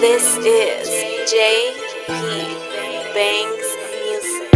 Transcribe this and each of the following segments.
This is JP Bangs Music.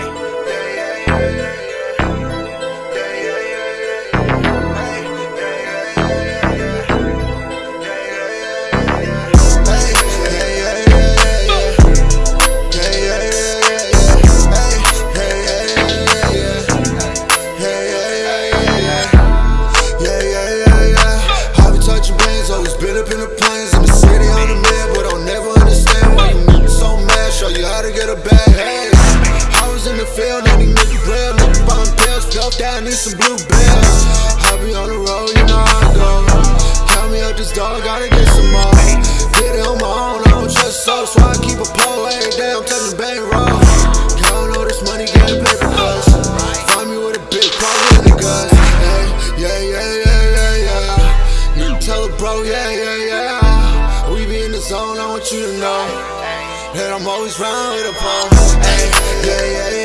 I need some blue bells. I be on the road, you know how I go. Count me up this dog, gotta get some more. Did it on my own, I don't trust souls, so I keep a pole every day. I'm telling bankroll. Counting all this money, getting paper cuts. Find me with a big problem in the guts. Hey, yeah. You tell a bro, yeah. We be in the zone, I want you to know that I'm always round with a pole. Hey, yeah.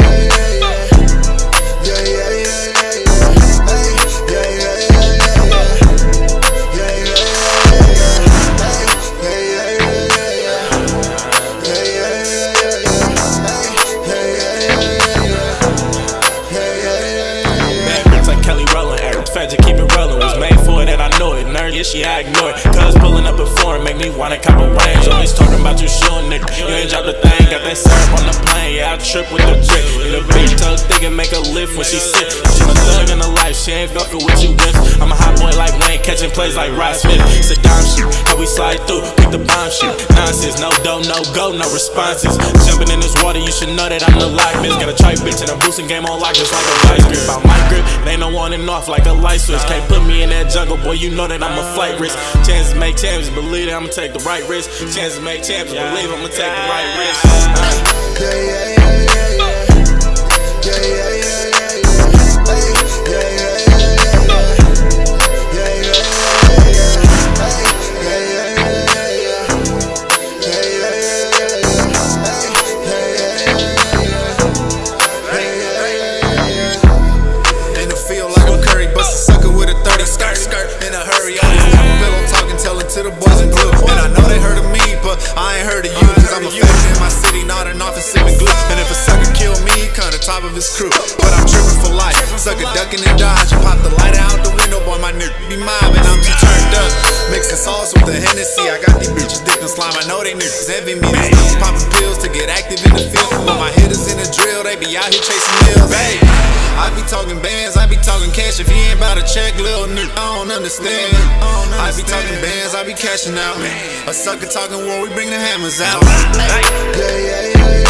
Keep it rollin', was made for it and I know it. Nerd, yeah, she I ignore it. Cuz pulling up before it make me wanna cop a range. Always talking about you shooting, nigga. You ain't dropped the thing, got that syrup on the plane. Yeah, I trip with the drip. The big toe thick and make her lift when she sit. She a thug in her life, she ain't fuckin' with you with. I'm a hot boy like Wayne, catching plays like Rod Smith. It's a dime shoot, how we slide through, pick the bomb shit. Nonsense, no dough, no go, no responses. Jumping in this water, you should know that I'm the life bitch. Got a trike bitch and I'm boosting game on lock just like a vice grip. On my grip, it ain't no on and off like a light switch. Can't put me in that jungle, boy, you know that I'm a flight risk. Chances make champions, believe that I'ma take the right risk. Chances make champions, believe I'ma take the right risk. To the boys in blue, and I know they heard of me, but I ain't heard of you. Cause I'm a favorite in my city, nodding off and sipping glue. And if a sucker kill me, come to top of his crew. But I'm tripping for life, sucker ducking and dodging. Pop the light out the window, boy, my nigga be mobbing. I'm too turned up, mixing sauce with the Hennessy. I got these bitches dick and slime, I know they niggas envy me. These niggas popping pills to get active in the field. But my hitters in the drill, they be out here chasing meals. Hey, I be talking bands, I be talking cash. If you ain't about to check, little nigga, I don't understand. I be talking bands, I be cashing out. A sucker talking war, we bring the hammers out. Yeah.